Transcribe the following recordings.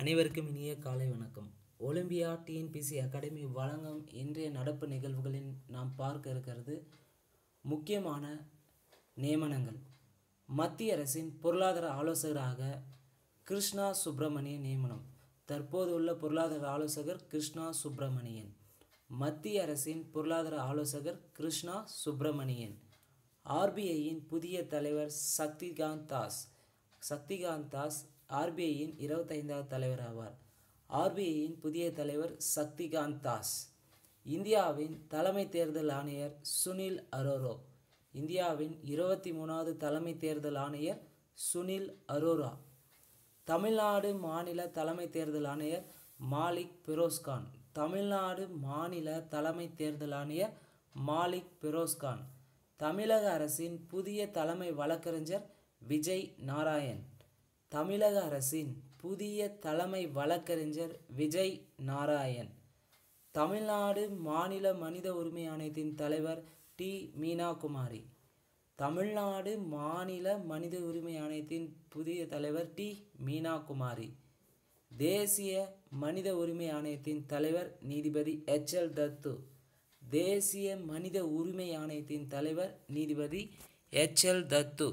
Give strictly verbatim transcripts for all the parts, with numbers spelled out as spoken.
அனைவருக்கும் இனிய காலை வணக்கம். ஒலிம்பியா டிஎன்பிசி அகாடமி வழங்கும் இன்றைய நடப்பு நிகழ்வுகளில் நாம் பார்க்க இருக்கிறது முக்கியமான நியமனங்கள். மத்திய அரசின் பொருளாதார ஆலோசகராக கிருஷ்ணா சுப்பிரமணியன் நியமனம். தற்போது உள்ள பொருளாதார ஆலோசகர் கிருஷ்ணா சுப்பிரமணியன். மத்திய அரசின் பொருளாதார ஆலோசகர் கிருஷ்ணா சுப்பிரமணியன். ஆர்பிஐயின் புதிய தலைவர் சக்திகாந்த் தாஸ். சக்திகாந்த் தாஸ் ஆர்பிஐயின் இருபத்தைந்தாவது தலைவர் ஆவார். ஆர்பிஐயின் புதிய தலைவர் சக்திகாந்த் தாஸ். இந்தியாவின் தலைமை தேர்தல் ஆணையர் சுனில் அரோரா. இந்தியாவின் இருபத்தி மூணாவது தலைமை தேர்தல் ஆணையர் சுனில் அரோரா. தமிழ்நாடு மாநில தலைமை தேர்தல் ஆணையர் மாலிக் பெரோஸ்கான். தமிழ்நாடு மாநில தலைமை தேர்தல் ஆணையர் மாலிக் பெரோஸ்கான். தமிழக அரசின் புதிய தலைமை வழக்கறிஞர் விஜய் நாராயண். தமிழக அரசின் புதிய தலைமை வழக்கறிஞர் விஜய் நாராயண். தமிழ்நாடு மாநில மனித உரிமை ஆணையத்தின் தலைவர் டி மீனாகுமாரி. தமிழ்நாடு மாநில மனித உரிமை ஆணையத்தின் புதிய தலைவர் டி மீனாகுமாரி. தேசிய மனித உரிமை ஆணையத்தின் தலைவர் நீதிபதி எச் எல் தத்து. தேசிய மனித உரிமை ஆணையத்தின் தலைவர் நீதிபதி எச் எல் தத்து.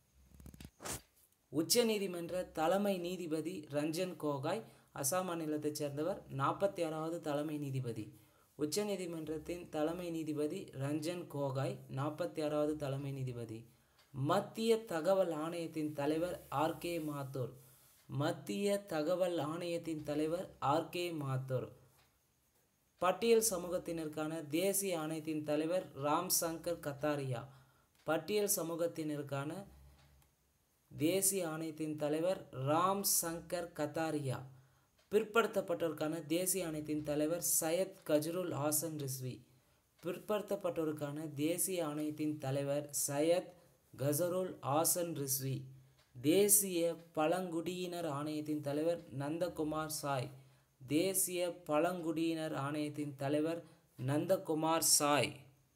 உச்ச நீதிமன்ற தலைமை நீதிபதி ரஞ்சன் கோகாய் அசாம் மாநிலத்தைச் சேர்ந்தவர். நாற்பத்தி ஆறாவது தலைமை நீதிபதி. உச்ச நீதிமன்றத்தின் தலைமை நீதிபதி ரஞ்சன் கோகாய் நாற்பத்தி ஆறாவது தலைமை நீதிபதி. மத்திய தகவல் ஆணையத்தின் தலைவர் ஆர் கே மாத்தூர். மத்திய தகவல் ஆணையத்தின் தலைவர் ஆர் கே மாத்தூர். பட்டியல் சமூகத்தினருக்கான தேசிய ஆணையத்தின் தலைவர் ராம் சங்கர் கத்தாரியா. பட்டியல் சமூகத்தினருக்கான தேசிய ஆணையத்தின் தலைவர் ராம் சங்கர் கத்தாரியா. பிற்படுத்தப்பட்டோருக்கான தேசிய ஆணையத்தின் தலைவர் சையத் கஜருல் ஹாசன் ரிஸ்வி. பிற்படுத்தப்பட்டோருக்கான தேசிய ஆணையத்தின் தலைவர் சையத் கஜருல் ஹாசன் ரிஸ்வி. தேசிய பழங்குடியினர் ஆணையத்தின் தலைவர் நந்தகுமார் சாய். தேசிய பழங்குடியினர் ஆணையத்தின் தலைவர் நந்தகுமார் சாய்.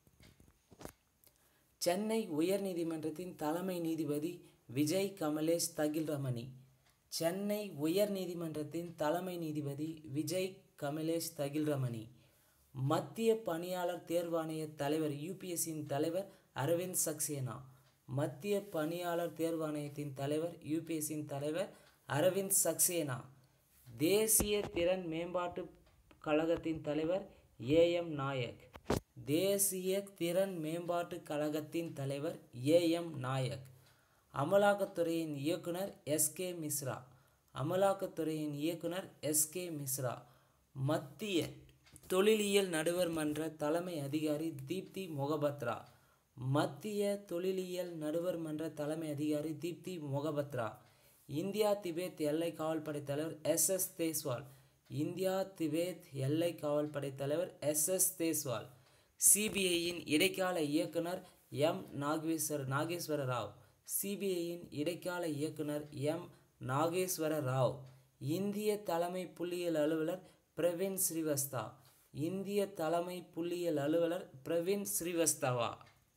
சென்னை உயர்நீதிமன்றத்தின் தலைமை நீதிபதி விஜய் கமலேஷ் தகில்ரமணி. சென்னை உயர் நீதிமன்றத்தின் தலைமை நீதிபதி விஜய் கமலேஷ் தகில்ரமணி. மத்திய பணியாளர் தேர்வாணைய தலைவர் யூபிஎஸ்சியின் தலைவர் அரவிந்த் சக்சேனா. மத்திய பணியாளர் தேர்வாணையத்தின் தலைவர் யூபிஎஸ்சியின் தலைவர் அரவிந்த் சக்சேனா. தேசிய திறன் மேம்பாட்டு கழகத்தின் தலைவர் ஏ எம் நாயக். தேசிய திறன் மேம்பாட்டு கழகத்தின் தலைவர் ஏ எம் நாயக். அமலாக்கத்துறையின் இயக்குனர் எஸ் கே மிஸ்ரா. அமலாக்கத்துறையின் இயக்குனர் எஸ் கே மிஸ்ரா. மத்திய தொழிலியல் நடுவர் மன்ற தலைமை அதிகாரி தீப்தி மொகபத்ரா. மத்திய தொழிலியல் நடுவர் மன்ற தலைமை அதிகாரி தீப்தி மொகபத்ரா. இந்தியா திபெத் எல்லை காவல்படை தலைவர் S S Deswal. India Tibet எல்லை காவல்படை தலைவர் எஸ் எஸ் தேஸ்வால். சிபிஐயின் இடைக்கால இயக்குனர் எம் நாகேஸ்வர நாகேஸ்வர ராவ். சிபிஐயின் இடைக்கால இயக்குனர் எம் நாகேஸ்வர ராவ். இந்திய தலைமை புள்ளியியல் அலுவலர் பிரவீன் ஸ்ரீவஸ்தா. இந்திய தலைமை புள்ளியியல் அலுவலர் பிரவீன் ஸ்ரீவஸ்தவா.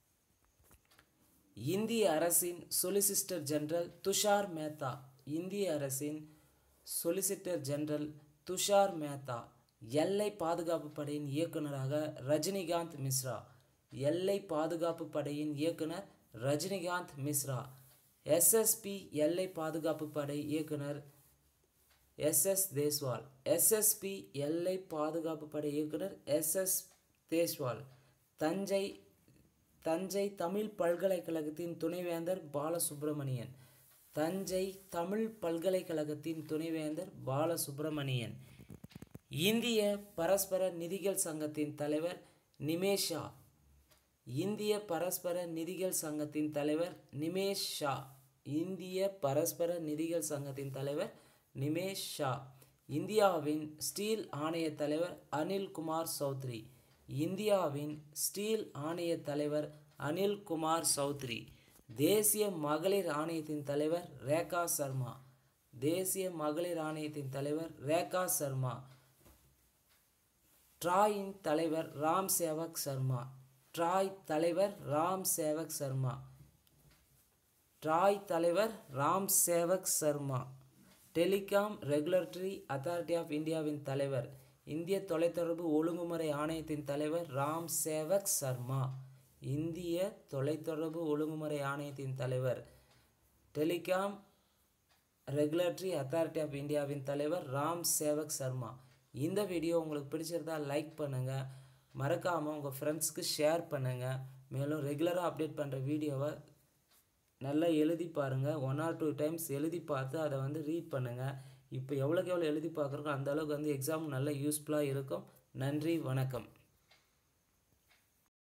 இந்திய அரசின் சொலிசிட்டர் ஜெனரல் துஷார் மேத்தா. இந்திய அரசின் சொலிசிட்டர் ஜெனரல் துஷார் மேத்தா. எல்லை பாதுகாப்பு படையின் இயக்குநராக ரஜினிகாந்த் மிஸ்ரா. எல்லை பாதுகாப்பு படையின் இயக்குனர் ரஜினிகாந்த் மிஸ்ரா. எஸ்எஸ்பி எல்லை பாதுகாப்பு படை இயக்குனர் எஸ் எஸ் தேஸ்வால். எஸ்எஸ்பி எல்லை பாதுகாப்பு படை இயக்குனர் எஸ் எஸ் தேஸ்வால். தஞ்சை தஞ்சை தமிழ் பல்கலைக்கழகத்தின் துணைவேந்தர் பாலசுப்ரமணியன். தஞ்சை தமிழ் பல்கலைக்கழகத்தின் துணைவேந்தர் பாலசுப்ரமணியன். இந்திய பரஸ்பர நிதிகள் சங்கத்தின் தலைவர் நிமேஷ் ஷா. இந்திய பரஸ்பர நிதிகள் சங்கத்தின் தலைவர் நிமேஷ் ஷா. இந்திய பரஸ்பர நிதிகள் சங்கத்தின் தலைவர் நிமேஷ் ஷா. இந்தியாவின் ஸ்டீல் ஆணைய தலைவர் அனில் குமார் சௌத்ரி. இந்தியாவின் ஸ்டீல் ஆணைய தலைவர் அனில் குமார் சௌத்ரி. தேசிய மகளிர் ஆணையத்தின் தலைவர் ரேகா சர்மா. தேசிய மகளிர் ஆணையத்தின் தலைவர் ரேகா சர்மா. ட்ராயின் தலைவர் ராம் சேவக் சர்மா. ட்ராய் தலைவர் ராம் சேவக் சர்மா. ட்ராய் தலைவர் Ram Sevak Sharma. Telecom regulatory authority of இந்தியாவின் தலைவர், இந்திய தொலைத்தொடர்பு ஒழுங்குமுறை ஆணையத்தின் தலைவர் ராம் சேவக் சர்மா. இந்திய தொலைத்தொடர்பு ஒழுங்குமுறை ஆணையத்தின் தலைவர், டெலிகாம் ரெகுலேட்டரி அத்தாரிட்டி ஆஃப் இந்தியாவின் தலைவர் ராம் சேவக் சர்மா. இந்த வீடியோ உங்களுக்கு பிடிச்சிருந்தா லைக் பண்ணுங்கள், மறக்காமல் உங்கள் ஃப்ரெண்ட்ஸ்க்கு ஷேர் பண்ணுங்கள். மேலும் ரெகுலராக அப்டேட் பண்ணுற வீடியோவை நல்லா எழுதி பாருங்கள். ஒன் ஆர் டூ டைம்ஸ் எழுதி பார்த்து அதை வந்து ரீட் பண்ணுங்கள். இப்போ எவ்வளோக்கு எவ்வளோ எழுதி பார்க்குறோம் அந்த அளவுக்கு வந்து எக்ஸாம் நல்ல யூஸ்ஃபுல்லாக இருக்கும். நன்றி, வணக்கம்.